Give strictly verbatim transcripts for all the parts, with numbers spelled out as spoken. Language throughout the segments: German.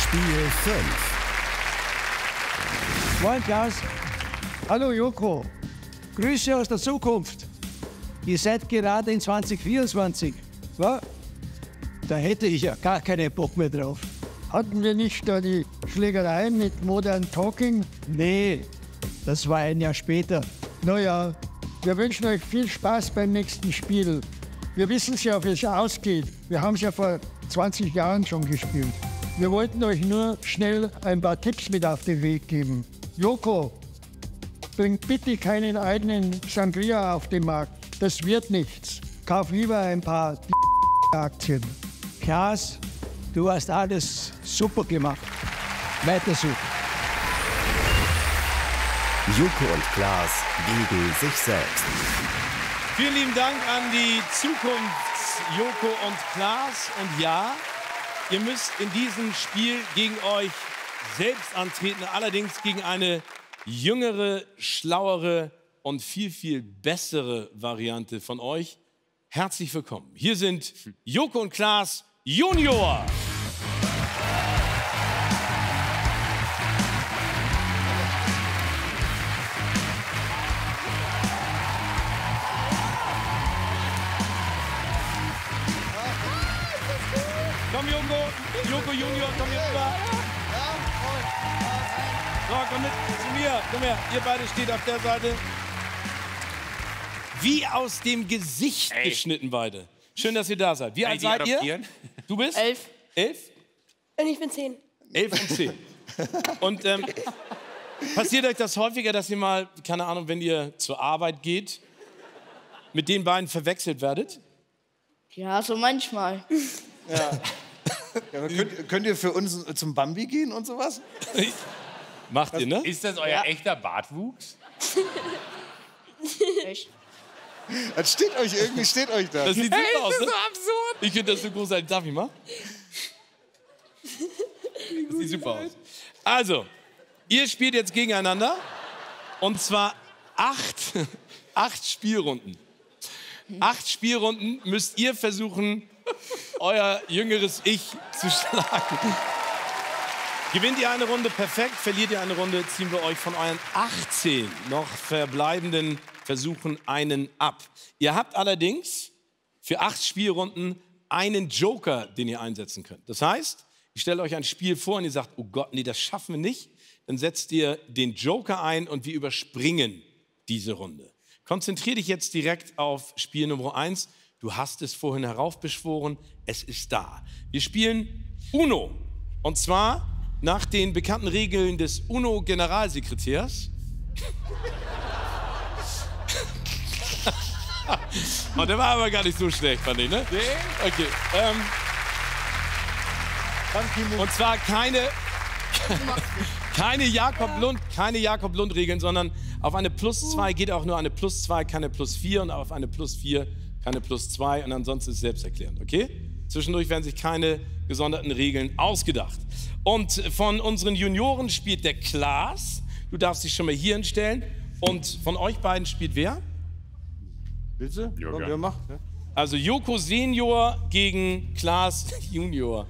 Spiel fünf. Moin Klaus. Hallo Joko. Grüße aus der Zukunft. Ihr seid gerade in zwanzig vierundzwanzig. Was? Da hätte ich ja gar keinen Bock mehr drauf. Hatten wir nicht da die Schlägerei mit Modern Talking? Nee, das war ein Jahr später. Naja, wir wünschen euch viel Spaß beim nächsten Spiel. Wir wissen es ja, wie es ausgeht. Wir haben es ja vor zwanzig Jahren schon gespielt. Wir wollten euch nur schnell ein paar Tipps mit auf den Weg geben. Joko, bringt bitte keinen eigenen Sangria auf den Markt. Das wird nichts. Kauf lieber ein paar Aktien. Klaas, du hast alles super gemacht. Weiter so. Joko und Klaas gegen sich selbst. Vielen lieben Dank an die Zukunfts-Joko und Klaas. Und ja, ihr müsst in diesem Spiel gegen euch selbst antreten, allerdings gegen eine jüngere, schlauere und viel, viel bessere Variante von euch. Herzlich willkommen. Hier sind Joko und Klaas Junior. Komm, Joko, Joko Junior, komm hier rüber. So, komm mit zu mir. Komm her, ihr beide steht auf der Seite. Wie aus dem Gesicht Ey. geschnitten beide. Schön, dass ihr da seid. Wie alt seid ihr? Du bist? Elf. Elf? Und ich bin zehn. Elf und zehn. Und ähm, passiert euch das häufiger, dass ihr mal, keine Ahnung, wenn ihr zur Arbeit geht, mit den beiden verwechselt werdet? Ja, so manchmal. Ja. Ja, könnt, könnt ihr für uns zum Bambi gehen und sowas? Macht ihr, ne? Ist das euer ja. echter Bartwuchs? Echt? Das steht euch irgendwie, steht euch da. Das sieht super hey, aus, das ist ne? so absurd. Ich finde das so großartig. Darf ich mal? Das sieht super aus. Also, ihr spielt jetzt gegeneinander. Und zwar acht, acht Spielrunden. Acht Spielrunden müsst ihr versuchen, euer jüngeres Ich zu schlagen. Gewinnt ihr eine Runde, perfekt. Verliert ihr eine Runde, ziehen wir euch von euren achtzehn noch verbleibenden Versuchen einen ab. Ihr habt allerdings für acht Spielrunden einen Joker, den ihr einsetzen könnt. Das heißt, ich stelle euch ein Spiel vor und ihr sagt, oh Gott, nee, das schaffen wir nicht. Dann setzt ihr den Joker ein und wir überspringen diese Runde. Konzentrier dich jetzt direkt auf Spiel Nummer eins. Du hast es vorhin heraufbeschworen, es ist da. Wir spielen Uno. Und zwar nach den bekannten Regeln des UNO-Generalsekretärs. Oh, der war aber gar nicht so schlecht, fand ich, ne? Nee. Okay. Ähm, und zwar keine, keine Jakob Lund, keine Jakob Lund-Regeln, sondern auf eine Plus zwei geht auch nur eine Plus zwei, keine Plus vier und auf eine Plus vier keine Plus zwei und ansonsten ist es selbsterklärend, okay? Zwischendurch werden sich keine gesonderten Regeln ausgedacht. Und von unseren Junioren spielt der Klaas. Du darfst dich schon mal hier hinstellen. Und von euch beiden spielt wer? Bitte? Komm, wer macht? Ja. Also Joko Senior gegen Klaas Junior.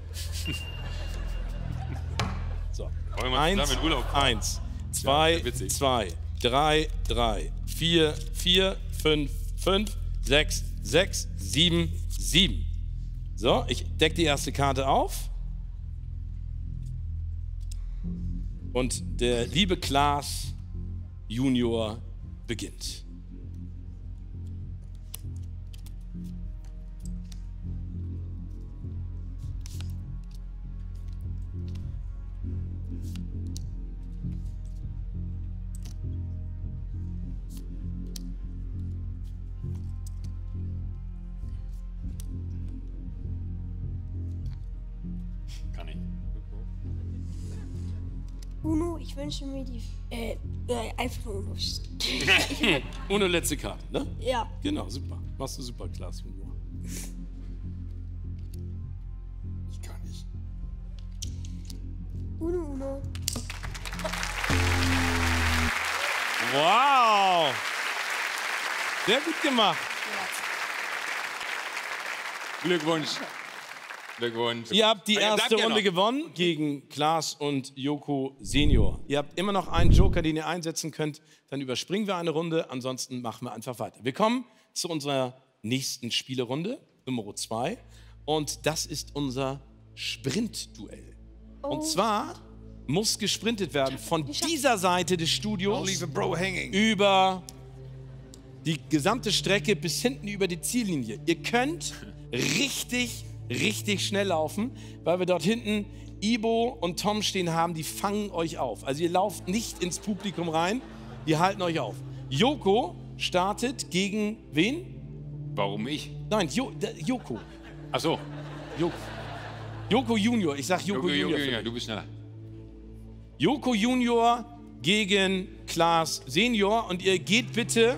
So. Eins, eins, zwei, ja, zwei, drei, drei, vier, vier, fünf, fünf, sechs, sechs, sieben, sieben. So, ich decke die erste Karte auf. Und der liebe Klaas Junior beginnt. Uno, ich wünsche mir die. Äh, äh einfach nur Uno. Uno letzte Karte, ne? Ja. Genau, super. Machst du super, Klaas Junior. Ich kann nicht. Uno, Uno. Wow! Sehr gut gemacht. Glückwunsch. Glückwunsch. Ihr habt die Aber ihr erste bleibt ja Runde noch. gewonnen gegen Klaas und Joko Senior. Ihr habt immer noch einen Joker, den ihr einsetzen könnt. Dann überspringen wir eine Runde, ansonsten machen wir einfach weiter. Wir kommen zu unserer nächsten Spielerunde, Nummer zwei. Und das ist unser Sprintduell. Und zwar muss gesprintet werden von dieser Seite des Studios Leave a bro hanging. über die gesamte Strecke bis hinten über die Ziellinie. Ihr könnt richtig, richtig schnell laufen, weil wir dort hinten Ibo und Tom stehen haben, die fangen euch auf. Also ihr lauft nicht ins Publikum rein, die halten euch auf. Joko startet gegen wen? Warum ich? Nein, jo, der, Joko. Ach so. Joko. Joko Junior, ich sag Joko, Joko, Joko, Junior. Junior, du bist schneller. Joko Junior gegen Klaas Senior und ihr geht bitte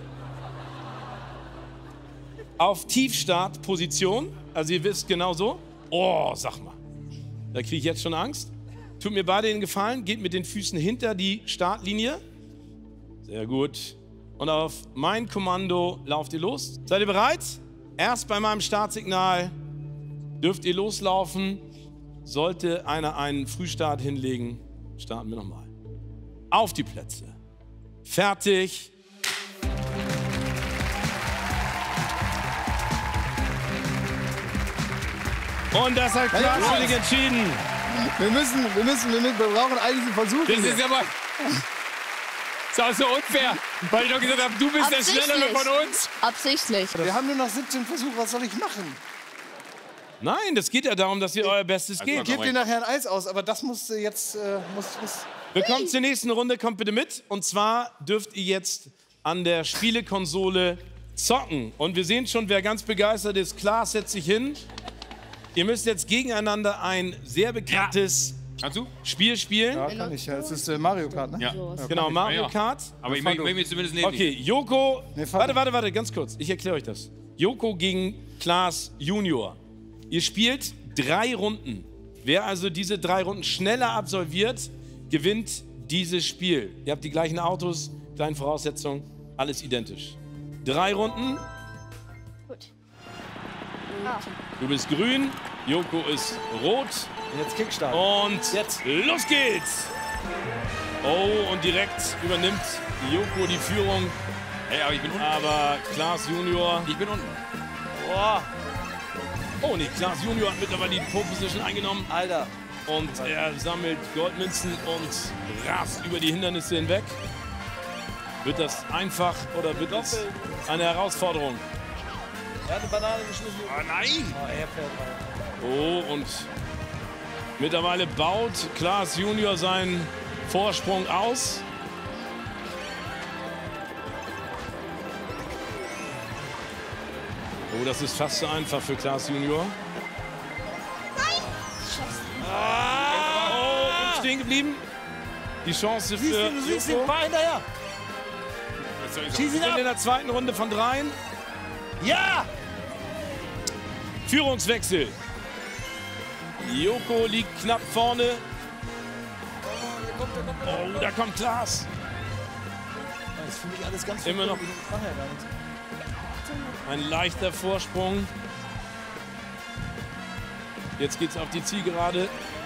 auf Tiefstartposition. Also ihr wisst genau so. Oh, sag mal. Da kriege ich jetzt schon Angst. Tut mir beide den Gefallen, geht mit den Füßen hinter die Startlinie. Sehr gut. Und auf mein Kommando lauft ihr los. Seid ihr bereit? Erst bei meinem Startsignal dürft ihr loslaufen. Sollte einer einen Frühstart hinlegen, starten wir nochmal. Auf die Plätze. Fertig. Und das hat Klaas für dich entschieden. Wir müssen, wir müssen, wir, müssen, wir brauchen all diese Versuche. Das ist aber... Das ist auch so unfair, weil ich doch gesagt habe, du bist der Schnellere von uns. Absichtlich. Wir haben nur noch siebzehn Versuche, was soll ich machen? Nein, das geht ja darum, dass ihr euer Bestes Also, gebt. Ich gebe dir nachher ein Eis aus, aber das muss äh, jetzt... Äh, muss, muss Wir kommen zur nächsten Runde, kommt bitte mit. Und zwar dürft ihr jetzt an der Spielekonsole zocken. Und wir sehen schon, wer ganz begeistert ist. Klaas setzt sich hin. Ihr müsst jetzt gegeneinander ein sehr bekanntes Kannst du? Spiel spielen. ja, kann ich. Ja, das ist äh, Mario Kart, ne? Ja. Genau, Mario Ja. Kart. Aber ich möchte mich zumindest neben Okay, Joko. Nee, fahr warte, doch. warte, warte, ganz kurz. Ich erkläre euch das. Joko gegen Klaas Junior. Ihr spielt drei Runden. Wer also diese drei Runden schneller absolviert, gewinnt dieses Spiel. Ihr habt die gleichen Autos, gleichen Voraussetzungen, alles identisch. Drei Runden. Gut. Du bist grün, Joko ist rot. Jetzt Kickstart. Und jetzt los geht's! Oh, und direkt übernimmt Joko die Führung. Hey, aber ich bin unten. Aber Klaas Junior. Ich bin unten. Oh, oh nee, Klaas Junior hat mittlerweile die Pole Position eingenommen. Alter. Und er sammelt Goldmünzen und rast über die Hindernisse hinweg. Wird das einfach oder wird das eine Herausforderung? Er hat eine Banane geschmissen. Oh nein! Oh, er fährt rein. Oh, und mittlerweile baut Klaas Junior seinen Vorsprung aus. Oh, das ist fast so einfach für Klaas Junior. Ah, oh, und stehen geblieben. Die Chance für Du siehst den Joko. Paar hinterher. Sie sind in der zweiten Runde von dreien. Ja! Führungswechsel. Joko liegt knapp vorne. Oh, da kommt Klaas. Das ist für mich alles ganz Immer noch. Ich mach ja gar nichts. Ein leichter Vorsprung. Jetzt geht's auf die Zielgerade.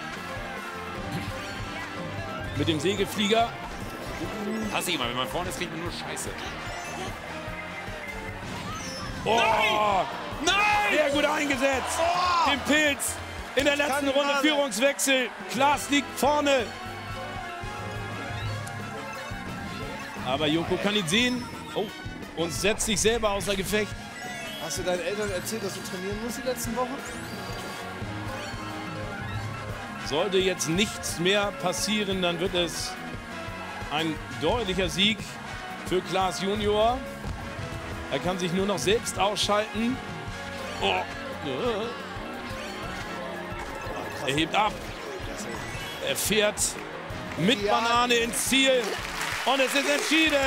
Mit dem Segelflieger. Hasse ich mal, wenn man vorne ist, kriegt man nur Scheiße. Oh, Nein! sehr gut eingesetzt. Den Pilz in der letzten Runde. Führungswechsel. Klaas liegt vorne. Aber Joko kann ihn sehen. Oh, und setzt sich selber außer Gefecht. Hast du deinen Eltern erzählt, dass du trainieren musst die letzten Wochen? Sollte jetzt nichts mehr passieren, dann wird es ein deutlicher Sieg für Klaas Junior. Er kann sich nur noch selbst ausschalten. Oh. Er hebt ab. Er fährt mit Banane ins Ziel. Und es ist entschieden.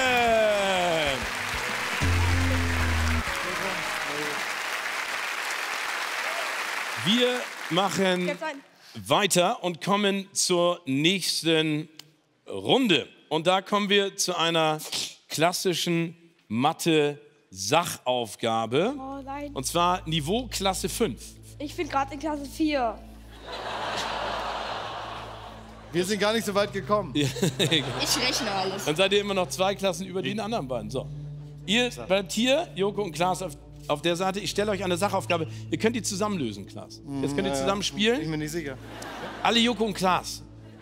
Wir machen Jetzt ein. weiter und kommen zur nächsten Runde. Und da kommen wir zu einer klassischen Mathe-Sachaufgabe. Oh nein. Und zwar Niveau Klasse fünf. Ich bin gerade in Klasse vier. Wir sind gar nicht so weit gekommen. Ich rechne alles. Dann seid ihr immer noch zwei Klassen über den anderen beiden. So. Ihr bleibt hier, Joko und Klaas auf, auf der Seite. Ich stelle euch eine Sachaufgabe. Ihr könnt die zusammen lösen, Klaas. Jetzt könnt ihr zusammen Ich spielen. bin mir nicht sicher. Alle Joko und Klaas.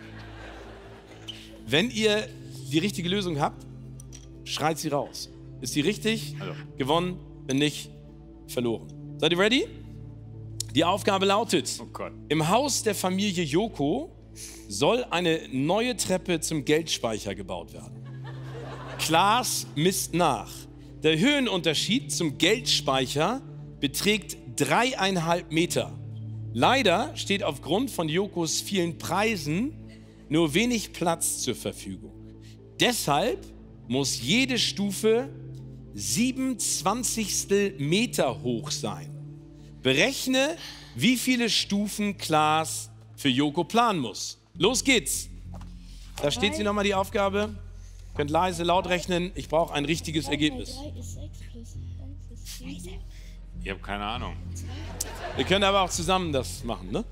Wenn ihr die richtige Lösung habt, schreit sie raus. Ist sie richtig? Also. Gewonnen. Wenn nicht, verloren. Seid ihr ready? Die Aufgabe lautet: Oh Gott. Im Haus der Familie Joko soll eine neue Treppe zum Geldspeicher gebaut werden. Klaas misst nach. Der Höhenunterschied zum Geldspeicher beträgt dreieinhalb Meter. Leider steht aufgrund von Jokos vielen Preisen nur wenig Platz zur Verfügung. Deshalb muss jede Stufe sieben Zwanzigstel Meter hoch sein. Berechne, wie viele Stufen Klaas für Joko planen muss. Los geht's. Da steht sie nochmal, die Aufgabe. Könnt leise, laut rechnen. Ich brauche ein richtiges Ergebnis. drei ist sechs plus eins ist sieben. Ich habe keine Ahnung. Ihr könnt aber auch zusammen das machen, ne?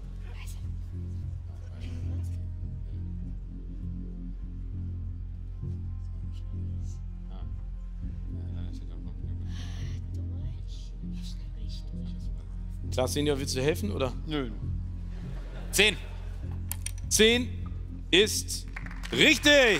Klaas Senior, willst du helfen, oder? Nö. Zehn. zehn ist richtig.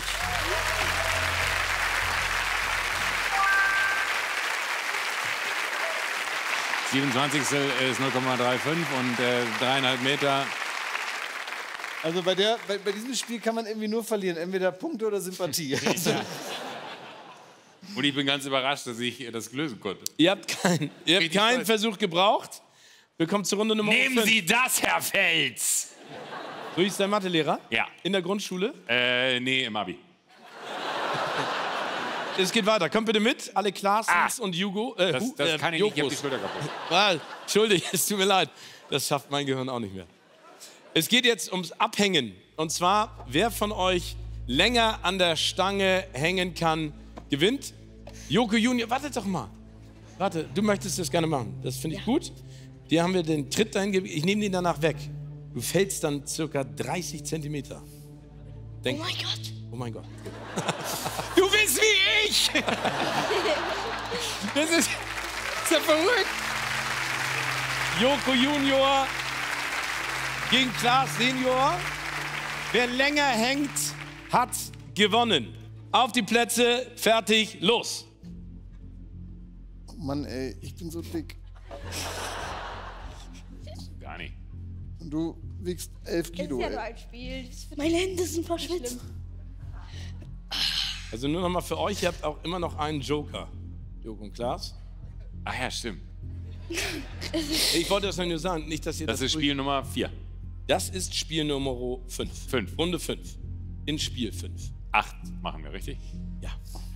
siebenundzwanzigstel ist null Komma fünfunddreißig und äh, dreieinhalb Meter. Also bei, der, bei, bei diesem Spiel kann man irgendwie nur verlieren. Entweder Punkte oder Sympathie. Also, Und ich bin ganz überrascht, dass ich das lösen konnte. Ihr habt, kein, ihr habt Richtig keinen stolz. Versuch gebraucht. Willkommen zur Runde Nummer Nehmen fünf. Sie das, Herr Fels! Du bist dein Mathelehrer? Ja. In der Grundschule? Äh, nee, im Abi. Es geht weiter. Kommt bitte mit. Alle Klaasens Ah. und Hugo. Äh, Das, Hu- das äh, kann ich nicht, ich habe die Jokos. Schulter kaputt. Ah, Entschuldigung, es tut mir leid. Das schafft mein Gehirn auch nicht mehr. Es geht jetzt ums Abhängen. Und zwar, wer von euch länger an der Stange hängen kann, gewinnt. Joko Junior, warte doch mal. Warte, du möchtest das gerne machen. Das finde ich gut. Dir haben wir den Tritt dahin gegeben. Ich nehme den danach weg. Du fällst dann circa dreißig Zentimeter. Denk, Oh mein Gott. oh mein Gott. Du bist wie ich! Das ist, ist ja verrückt. Joko Junior gegen Klaas Senior. Wer länger hängt, hat gewonnen. Auf die Plätze, fertig, los. oh Mann, ey, ich bin so dick. Gar nicht. Und du wiegst elf Das ist Kilo, ja nur ey. ein Spiel. Meine Hände sind verschwitzt. Also nur noch mal für euch, ihr habt auch immer noch einen Joker. Joko und Klaas. Ach ja, stimmt. Ich wollte das nur sagen, nicht, dass ihr das... Das ist durch- Spiel Nummer vier. Das ist Spiel Nummer fünf. Fünf. Runde fünf. In Spiel fünf. Acht machen wir, richtig? Ja.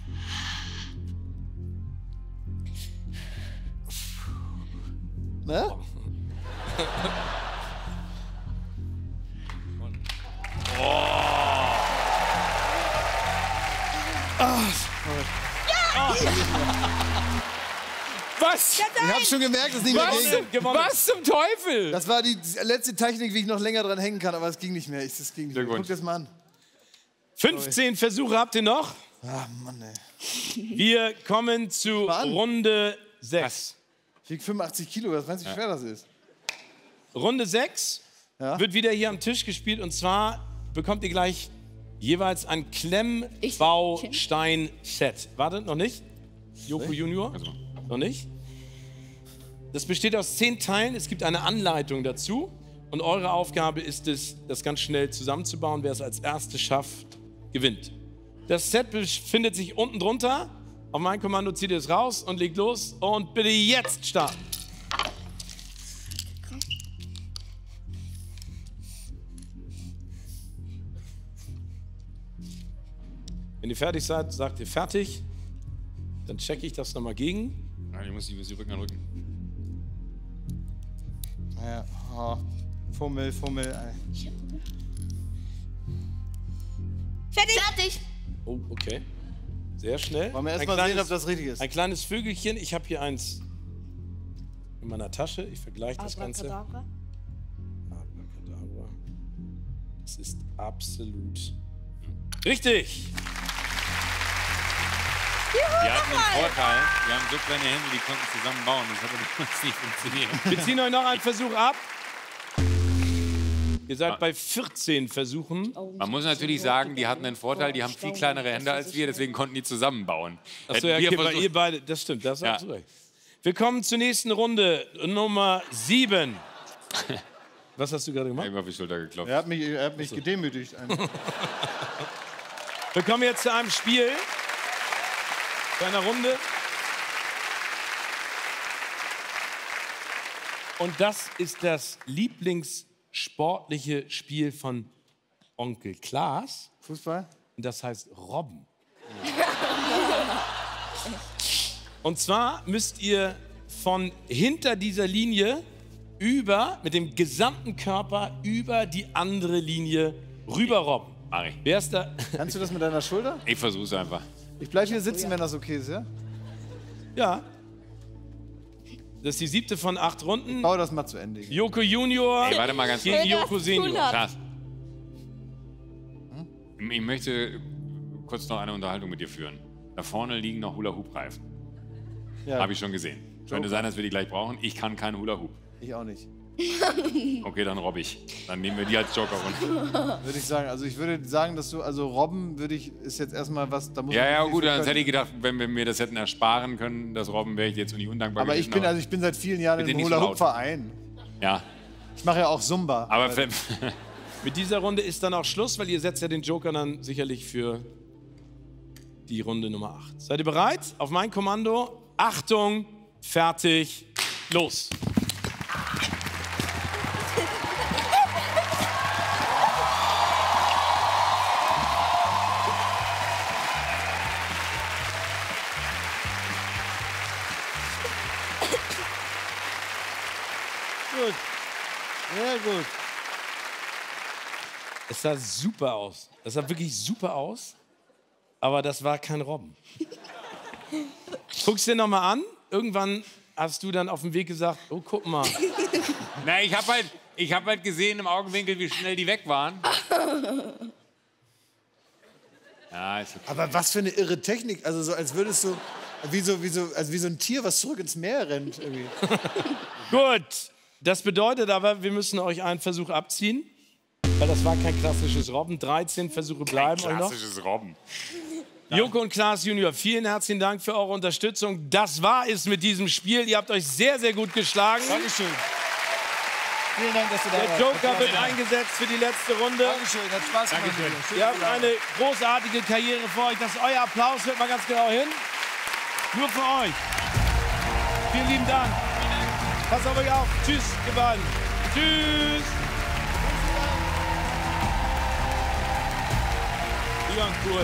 Ne? Was? Ich hab schon gemerkt, dass es nicht mehr Was? ging. Gewonnen. Was zum Teufel? Das war die letzte Technik, wie ich noch länger dran hängen kann, aber es ging nicht mehr. Ich, das ging nicht mehr. Glückwunsch. Guck das mal an. fünfzehn Versuche habt ihr noch. Ah, Mann, ey. Wir kommen zu Mal an. Runde sechs. Ich wieg fünfundachtzig Kilo, was meinst du, wie schwer das ist? Runde sechs Ja? wird wieder hier am Tisch gespielt. Und zwar bekommt ihr gleich jeweils ein Klemmbaustein-Set. Wartet, noch nicht? Joko Junior? Also, Noch nicht? Das besteht aus zehn Teilen. Es gibt eine Anleitung dazu. Und eure Aufgabe ist es, das ganz schnell zusammenzubauen. Wer es als erstes schafft, gewinnt. Das Set befindet sich unten drunter. Auf mein Kommando zieht ihr es raus und legt los. Und bitte jetzt starten. Wenn ihr fertig seid, sagt ihr fertig. Dann checke ich das nochmal gegen. Nein, ich muss die, muss die Rücken an Rücken. Ja, oh. Fummel, Fummel, ey. Fertig. Fertig. Oh, okay. Sehr schnell. Wollen wir erst Ein mal sehen, kleines- ob das richtig ist? Ein kleines Vögelchen. Ich habe hier eins in meiner Tasche. Ich vergleiche das Ganze. Abracadabra. Abracadabra. Das ist absolut richtig. Die hatten einen Vorteil. Wir haben so kleine Hände, die konnten zusammen bauen. Das hat aber nicht funktioniert. Wir ziehen euch noch einen Versuch ab. Ihr seid bei vierzehn Versuchen. Man muss natürlich sagen, die hatten einen Vorteil, die haben viel kleinere Hände als wir, deswegen konnten die zusammenbauen. Achso, ja, wir okay, weil versucht- ihr beide, das stimmt, das Ja. hast du recht. Wir kommen zur nächsten Runde, Nummer sieben. Was hast du gerade gemacht? Immer auf die Schulter geklopft. Er hat mich, er hat mich gedemütigt. Wir kommen jetzt zu einem Spiel, zu einer Runde. Und das ist das lieblingssportliche Spiel von Onkel Klaas. Fußball? Und das heißt Robben. Und zwar müsst ihr von hinter dieser Linie über, mit dem gesamten Körper über die andere Linie rüber robben. Mach ich. Wer ist da? Kannst du das mit deiner Schulter? Ich versuch's einfach. Ich bleib hier sitzen, wenn das okay ist, ja? Ja. Das ist die siebte von acht Runden. Bau das mal zu Ende. Joko Junior Ey, warte mal ganz gegen kurz. Joko Senior. Krass. Ich möchte kurz noch eine Unterhaltung mit dir führen. Da vorne liegen noch Hula-Hoop-Reifen. Ja, Habe ich schon gesehen. Könnte sein, dass wir die gleich brauchen. Ich kann keinen Hula-Hoop. ich auch nicht. Okay, dann robb ich. Dann nehmen wir die als Joker runter. Würde ich sagen. Also ich würde sagen, dass du, also Robben würde ich, ist jetzt erstmal was, da muss Ja, man ja, nicht gut, viel dann können. hätte ich gedacht, wenn wir mir das hätten ersparen können, das Robben, wäre ich jetzt nicht undankbar Aber ich gewesen, bin, also ich bin seit vielen Jahren Bitte im nicht so laut. Hula-Hoop-Verein. Ja, Ich mache ja auch Zumba. aber für, Mit dieser Runde ist dann auch Schluss, weil ihr setzt ja den Joker dann sicherlich für die Runde Nummer acht. Seid ihr bereit? Auf mein Kommando. Achtung, fertig, los. Gut. Sehr gut. Es sah super aus. Das sah wirklich super aus. Aber das war kein Robben. Guck's dir noch mal an. Irgendwann hast du dann auf dem Weg gesagt, oh, guck mal. na, ich habe halt, ich hab halt gesehen im Augenwinkel, wie schnell die weg waren. Ja, ist okay. Aber was für eine irre Technik. Also so, als würdest du, wie so, wie so, also wie so ein Tier, was zurück ins Meer rennt. Irgendwie. Gut. Das bedeutet aber, wir müssen euch einen Versuch abziehen. Weil das war kein klassisches Robben. dreizehn Versuche bleiben euch noch. Klassisches Robben. Joko und Klaas Junior, vielen herzlichen Dank für eure Unterstützung. Das war es mit diesem Spiel. Ihr habt euch sehr, sehr gut geschlagen. Dankeschön. Vielen Dank, dass du da Der warst. Joker wird eingesetzt für die letzte Runde. Dankeschön, hat Spaß gemacht. Ihr habt eine großartige Karriere vor euch. Das ist euer Applaus. Hört mal ganz genau hin. Nur für euch. Vielen lieben Dank. Passt auf euch auf. Tschüss, ihr beiden. Tschüss. Ja, cool.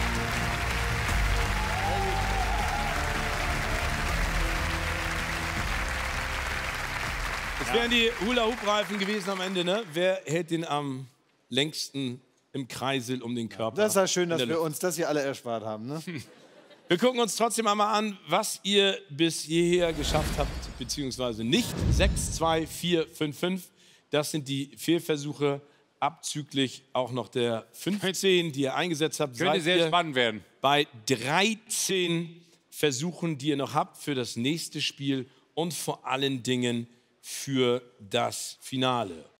Das wären die Hula-Hoop-Reifen gewesen am Ende, ne? Wer hält den am längsten im Kreisel um den Körper? Das ist ja schön, dass in der wir Luft? uns das hier alle erspart haben. Ne? Wir gucken uns trotzdem einmal an, was ihr bis hierher geschafft habt, beziehungsweise nicht. sechs, zwei, vier, fünf, fünf. Das sind die Fehlversuche, abzüglich auch noch der fünfzehn, die ihr eingesetzt habt. Könnte Seid sehr ihr spannend werden. bei dreizehn Versuchen, die ihr noch habt für das nächste Spiel und vor allen Dingen für das Finale.